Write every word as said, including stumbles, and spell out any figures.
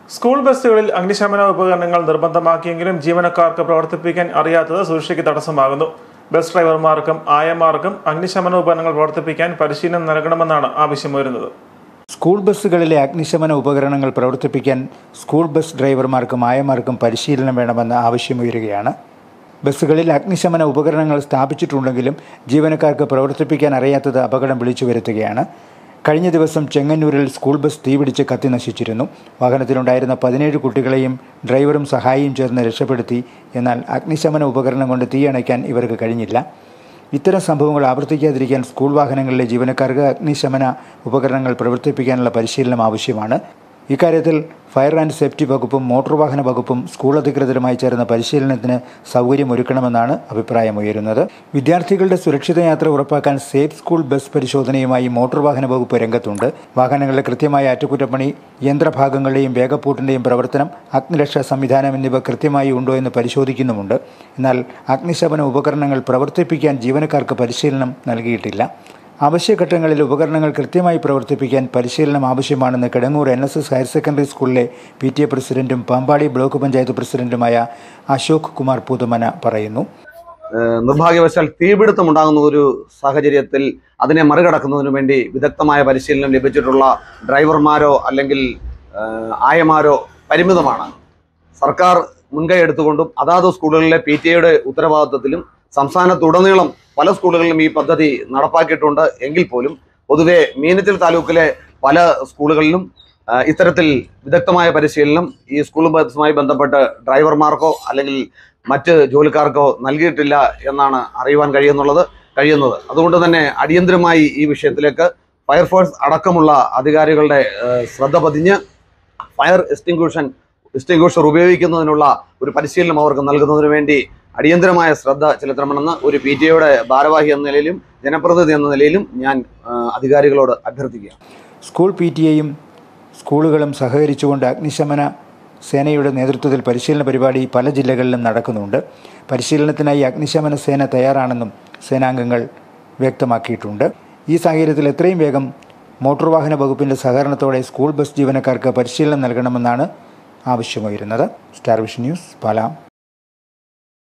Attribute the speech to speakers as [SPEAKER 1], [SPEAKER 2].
[SPEAKER 1] School ബസ്സുകളിൽ അഗ്നിശമന ഉപകരണങ്ങൾ നിർബന്ധമാക്കിയെങ്കിലും ജീവനക്കാർക്ക് പ്രവർത്തിപ്പിക്കാൻ അറിയാത്തത് സുരക്ഷയ്ക്ക് തടസ്സമാകുന്നു. ബസ് ഡ്രൈവർമാർക്കും ആയമാർക്കും അഗ്നിശമന ഉപകരണങ്ങൾ പ്രവർത്തിപ്പിക്കാൻ പരിശീലനം നൽകണമെന്നാണ് ആവശ്യമുയരുന്നത്.
[SPEAKER 2] സ്കൂൾ ബസ്സുകളിലെ അഗ്നിശമന ഉപകരണങ്ങൾ പ്രവർത്തിപ്പിക്കാൻ സ്കൂൾ ബസ് ഡ്രൈവർമാർക്കും ആയമാർക്കും പരിശീലനം വേണമെന്ന ആവശ്യമുയരുകയാണ്. ബസ്സുകളിൽ അഗ്നിശമന ഉപകരണങ്ങൾ സ്ഥാപിച്ചിട്ടുണ്ടെങ്കിലും ജീവനക്കാർക്ക് പ്രവർത്തിപ്പിക്കാൻ അറിയാത്തത് അപകടം വിളിച്ചു വരുത്തുകയാണ്. കഴിഞ്ഞ ദിവസം ചെങ്ങന്നൂരിൽ സ്കൂൾ ബസ് തീപിടിച്ച് കത്തി നശിച്ചിരുന്നു. വാഹനത്തിലുണ്ടായിരുന്ന പതിനേഴ് കുട്ടികളെയും ഡ്രൈവറും സഹായിയും ചേർന്ന് രക്ഷപ്പെടുത്തി. എന്നാൽ അഗ്നിശമന ഉപകരണം കൊണ്ട് തീയണയ്ക്കാൻ ഇവർക്ക് കഴിഞ്ഞില്ല. ഇത്തരം സംഭവങ്ങൾ ആവർത്തിക്കാതിരിക്കാൻ സ്കൂൾ വാഹനങ്ങളിലെ ജീവനക്കാർക്ക് അഗ്നിശമന ഉപകരണങ്ങൾ പ്രവർത്തിപ്പിക്കാനുള്ള പരിശീലനം ആവശ്യമാണ്. ഇക്കാര്യത്തിൽ ഫയർ ആൻഡ് സേഫ്റ്റി വകുപ്പും മോട്ടോർ വാഹന വകുപ്പും സ്കൂൾ അധികൃതരുമായി ചേർന്ന പരിശീലനത്തിന് സൗകര്യമൊരുക്കണമെന്നാണ് അഭിപ്രായമുയരുന്നത്. വിദ്യാർത്ഥികളുടെ സുരക്ഷിത യാത്ര ഉറപ്പാക്കാൻ സേഫ് സ്കൂൾ ബസ് പരിശോധനയുമായി മോട്ടോർ വാഹന വകുപ്പ് രംഗത്തുണ്ട്. വാഹനങ്ങളുടെ കൃത്യമായ അറ്റകുറ്റപ്പണി, യന്ത്രഭാഗങ്ങളുടെയും വേഗപ്പൂട്ടിൻ്റെയും പ്രവർത്തനം, അഗ്നിരക്ഷാ സംവിധാനം എന്നിവ കൃത്യമായി ഉണ്ടോ എന്ന് പരിശോധിക്കുന്നുമുണ്ട്. എന്നാൽ അഗ്നിശമന ഉപകരണങ്ങൾ പ്രവർത്തിപ്പിക്കാൻ ജീവനക്കാർക്ക് പരിശീലനം നൽകിയിട്ടില്ല. അവശ്യഘട്ടങ്ങളിൽ ഉപകരണങ്ങൾ കൃത്യമായി പ്രവർത്തിപ്പിക്കാൻ പരിശീലനം ആവശ്യമാണെന്ന് Kidangoor N S S higher secondary സ്കൂളിലെ പി ടി എ പ്രസിഡന്റും പാമ്പാടി ബ്ലോക്ക് പഞ്ചായത്ത് പ്രസിഡന്റുമായ അശോക് കുമാർ പൂതമന പറയുന്നു.
[SPEAKER 3] നിർഭാഗ്യവശാൽ തീപിടുത്തമുണ്ടാകുന്ന ഒരു സാഹചര്യത്തിൽ അതിനെ മറികടക്കുന്നതിനു വേണ്ടി വിദഗ്ധമായ പരിശീലനം ലഭിച്ചിട്ടുള്ള ഡ്രൈവർമാരോ അല്ലെങ്കിൽ ആയമാരോ പരിമിതമാണ്. സർക്കാർ മുൻകൈ എടുത്തുകൊണ്ടും അതാത് സ്കൂളുകളിലെ പി ടി എയുടെ ഉത്തരവാദിത്വത്തിലും സംസ്ഥാനത്തുടനീളം പല സ്കൂളുകളിലും ഈ പദ്ധതി നടപ്പാക്കിയിട്ടുണ്ട്. എങ്കിൽ പോലും പൊതുവെ മീനച്ചിൽ താലൂക്കിലെ പല സ്കൂളുകളിലും ഇത്തരത്തിൽ വിദഗ്ധമായ പരിശീലനം ഈ സ്കൂൾ ബസ്സുമായി ബന്ധപ്പെട്ട് ഡ്രൈവർമാർക്കോ അല്ലെങ്കിൽ മറ്റ് ജോലിക്കാർക്കോ നൽകിയിട്ടില്ല എന്നാണ് അറിയുവാൻ കഴിയുന്നുള്ളത് കഴിയുന്നത് അതുകൊണ്ട് തന്നെ അടിയന്തരമായി ഈ വിഷയത്തിലേക്ക് ഫയർഫോഴ്സ് അടക്കമുള്ള അധികാരികളുടെ ശ്രദ്ധ പതിഞ്ഞ് ഫയർ എക്സ്റ്റിംഗ്വിഷൻ എക്സ്റ്റിംഗ്വിഷർ ഉപയോഗിക്കുന്നതിനുള്ള ഒരു പരിശീലനം അവർക്ക് നൽകുന്നതിന് വേണ്ടി അടിയന്തരമായ ശ്രദ്ധ ചെലുത്തണമെന്ന് ഒരു പി ടി എയുടെ ഭാരവാഹി എന്ന നിലയിലും ജനപ്രതിനിധി എന്ന നിലയിലും ഞാൻ അധികാരികളോട് അഭ്യർത്ഥിക്കുക.
[SPEAKER 2] സ്കൂൾ പി ടി എയും സ്കൂളുകളും സഹകരിച്ചുകൊണ്ട് അഗ്നിശമന സേനയുടെ നേതൃത്വത്തിൽ പരിശീലന പരിപാടി പല ജില്ലകളിലും നടക്കുന്നുണ്ട്. പരിശീലനത്തിനായി അഗ്നിശമന സേന തയ്യാറാണെന്നും സേനാംഗങ്ങൾ വ്യക്തമാക്കിയിട്ടുണ്ട്. ഈ സാഹചര്യത്തിൽ എത്രയും വേഗം മോട്ടോർ വാഹന വകുപ്പിൻ്റെ സഹകരണത്തോടെ സ്കൂൾ ബസ് ജീവനക്കാർക്ക് പരിശീലനം നൽകണമെന്നാണ് ആവശ്യമുയരുന്നത്. Star vision news, Pala.